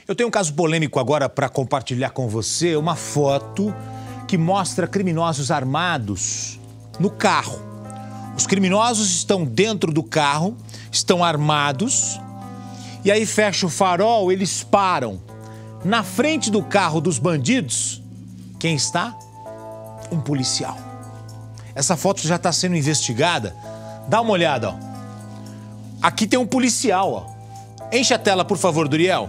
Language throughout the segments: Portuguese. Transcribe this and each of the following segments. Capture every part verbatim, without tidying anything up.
Eu tenho um caso polêmico agora para compartilhar com você, uma foto que mostra criminosos armados no carro. Os criminosos estão dentro do carro, estão armados, e aí fecha o farol, eles param. Na frente do carro dos bandidos, quem está? Um policial. Essa foto já está sendo investigada. Dá uma olhada, ó. Aqui tem um policial, ó. Enche a tela, por favor, Duriel.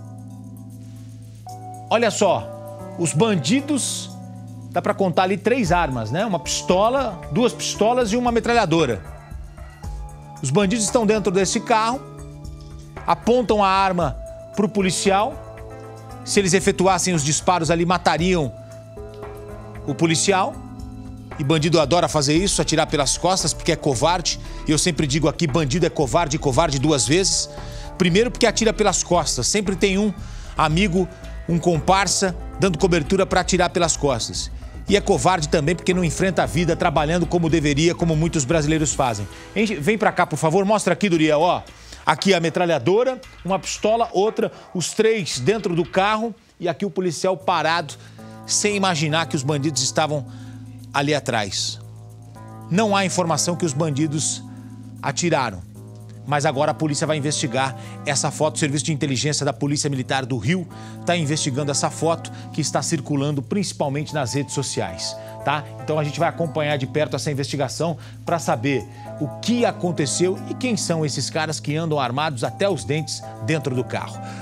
Olha só, os bandidos, dá para contar ali três armas, né? Uma pistola, duas pistolas e uma metralhadora. Os bandidos estão dentro desse carro, apontam a arma para o policial. Se eles efetuassem os disparos ali, matariam o policial. E bandido adora fazer isso, atirar pelas costas, porque é covarde. E eu sempre digo aqui, bandido é covarde e covarde duas vezes. Primeiro porque atira pelas costas, sempre tem um amigo, um comparsa, dando cobertura para atirar pelas costas. E é covarde também porque não enfrenta a vida trabalhando como deveria, como muitos brasileiros fazem. Vem pra cá, por favor, mostra aqui, Duriel, ó. Aqui a metralhadora, uma pistola, outra, os três dentro do carro e aqui o policial parado, sem imaginar que os bandidos estavam ali atrás. Não há informação que os bandidos atiraram. Mas agora a polícia vai investigar essa foto. O Serviço de Inteligência da Polícia Militar do Rio está investigando essa foto que está circulando principalmente nas redes sociais, tá? Então a gente vai acompanhar de perto essa investigação para saber o que aconteceu e quem são esses caras que andam armados até os dentes dentro do carro.